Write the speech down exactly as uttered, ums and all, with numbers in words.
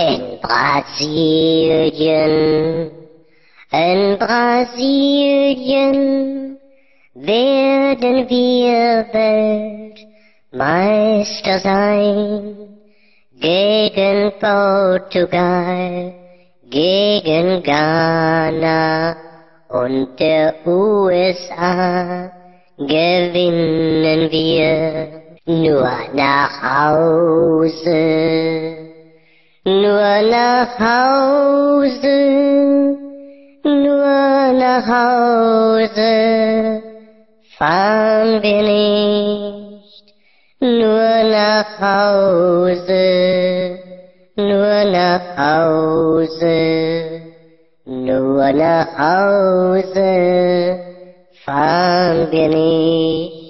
In Brasilien, in Brasilien werden wir Weltmeister sein. Gegen Portugal, gegen Ghana und der U S A gewinnen wir. Nur nach Hause, nur nach Hause, nur nach Hause fahren wir nicht. Nur nach Hause, nur nach Hause, nur nach Hause fahren wir nicht.